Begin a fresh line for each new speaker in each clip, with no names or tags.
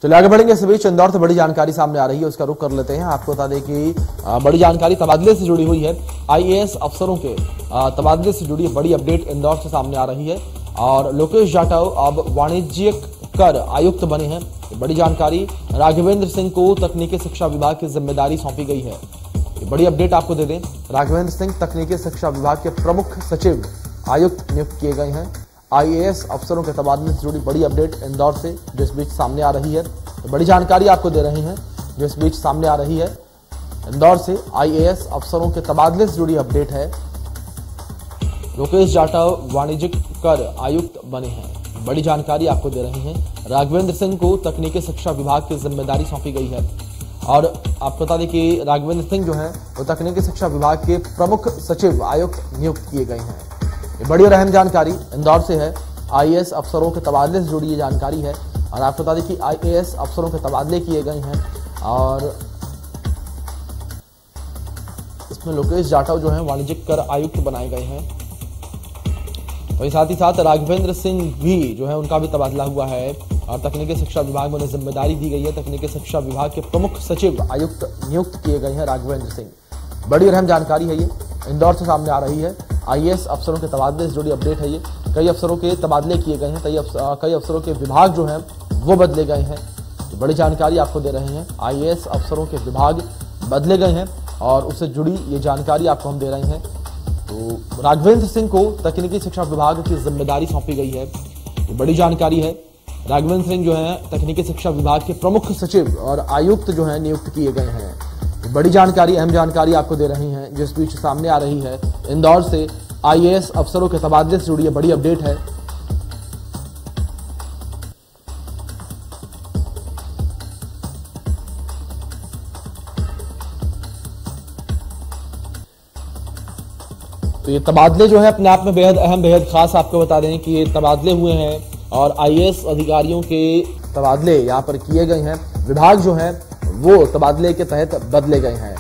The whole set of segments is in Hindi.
चलिए आगे बढ़ेंगे। इस बीच इंदौर से बड़ी जानकारी सामने आ रही है, उसका रुख कर लेते हैं। आपको बता दें कि बड़ी जानकारी तबादले से जुड़ी हुई है। आईएएस अफसरों के तबादले से जुड़ी बड़ी अपडेट इंदौर से सामने आ रही है और लोकेश जाटव अब वाणिज्यिक कर आयुक्त बने हैं। बड़ी जानकारी, राघवेंद्र सिंह को तकनीकी शिक्षा विभाग की जिम्मेदारी सौंपी गई है। बड़ी अपडेट आपको दे दें, राघवेंद्र सिंह तकनीकी शिक्षा विभाग के प्रमुख सचिव आयुक्त नियुक्त किए गए हैं। आईएएस अफसरों के तबादले से जुड़ी बड़ी अपडेट इंदौर से जो इस बीच सामने आ रही है, तो बड़ी जानकारी आपको दे रहे हैं जो इस बीच सामने आ रही है। इंदौर से आईएएस अफसरों के तबादले से जुड़ी अपडेट है। लोकेश जाटव वाणिज्यिक कर आयुक्त बने हैं। बड़ी जानकारी आपको दे रहे हैं, राघवेंद्र सिंह को तकनीकी शिक्षा विभाग की जिम्मेदारी सौंपी गई है। और आपको बता दें कि राघवेंद्र सिंह जो है वो तकनीकी शिक्षा विभाग के प्रमुख सचिव आयुक्त नियुक्त किए गए हैं। ये बड़ी और अहम जानकारी इंदौर से है। आईएएस अफसरों के तबादले से जुड़ी ये जानकारी है और आपको बता दें कि आईएएस अफसरों के तबादले किए गए हैं और इसमें लोकेश जाटव जो है वाणिज्यिक कर आयुक्त बनाए गए हैं। वहीं साथ ही साथ राघवेंद्र सिंह भी जो है उनका भी तबादला हुआ है और तकनीकी शिक्षा विभाग में उन्हें जिम्मेदारी दी गई है। तकनीकी शिक्षा विभाग के प्रमुख सचिव आयुक्त नियुक्त किए गए हैं राघवेंद्र सिंह। बड़ी और अहम जानकारी है, ये इंदौर से सामने आ रही है। आईएएस अफसरों के तबादले से जुड़ी अपडेट है ये। कई अफसरों के तबादले किए गए हैं, कई अफसरों के विभाग जो हैं वो बदले गए हैं। बड़ी जानकारी आपको दे रहे हैं, आईएएस अफसरों के विभाग बदले गए हैं और उससे जुड़ी ये जानकारी आपको हम दे रहे हैं। तो राघवेंद्र सिंह को तकनीकी शिक्षा विभाग की जिम्मेदारी सौंपी गई है। ये बड़ी जानकारी है। राघवेंद्र सिंह जो है तकनीकी शिक्षा विभाग के प्रमुख सचिव और आयुक्त जो है नियुक्त किए गए हैं। बड़ी जानकारी, अहम जानकारी आपको दे रही हैं जिस बीच सामने आ रही है। इंदौर से आईएएस अफसरों के तबादले से जुड़ी बड़ी अपडेट है। तो ये तबादले जो है अपने आप में बेहद अहम, बेहद खास। आपको बता दें कि ये तबादले हुए हैं और आईएएस अधिकारियों के तबादले यहाँ पर किए गए हैं। विभाग जो है वो तबादले के तहत बदले गए हैं।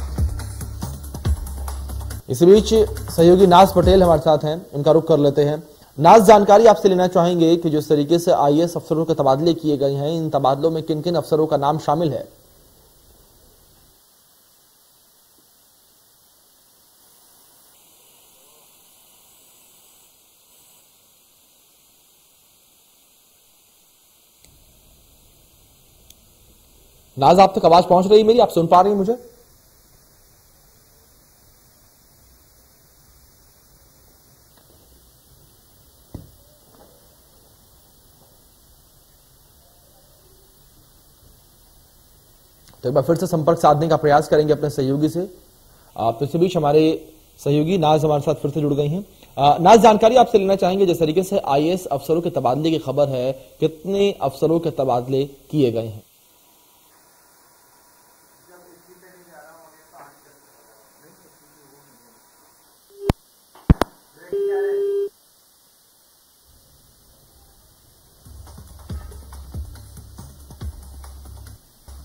इसी बीच सहयोगी नाज पटेल हमारे साथ हैं, उनका रुख कर लेते हैं। नाज, जानकारी आपसे लेना चाहेंगे कि जिस तरीके से आईएएस अफसरों के तबादले किए गए हैं, इन तबादलों में किन किन अफसरों का नाम शामिल है? नाज, आप तक आवाज पहुंच रही है मेरी? आप सुन पा रही हैं मुझे? तो एक बार फिर से संपर्क साधने का प्रयास करेंगे अपने सहयोगी से। इसी बीच हमारे सहयोगी नाज हमारे साथ फिर से जुड़ गई हैं। नाज, जानकारी आपसे लेना चाहेंगे, जिस तरीके से आईएएस अफसरों के तबादले की खबर है, कितने अफसरों के तबादले किए गए हैं?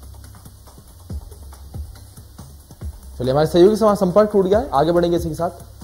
चलिए, हमारे सहयोगी से वहां संपर्क टूट गया है, आगे बढ़ेंगे इसी के साथ।